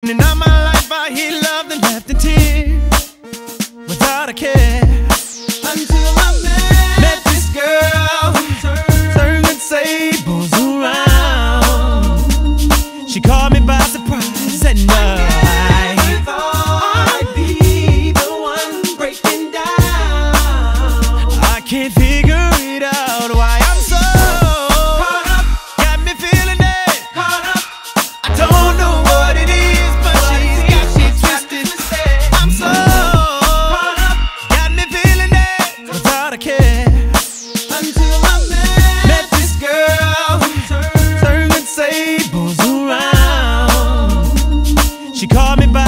And all my life I hear love and left in tears without a care. Until I met this girl who turned the tables around. She caught me by surprise at night. I thought I'd be the one breaking down. I can't figure it out why I'm so caught up. Got me feeling it. Caught up. I don't know what it is. Care until I met this girl who turned the tables around. She caught me by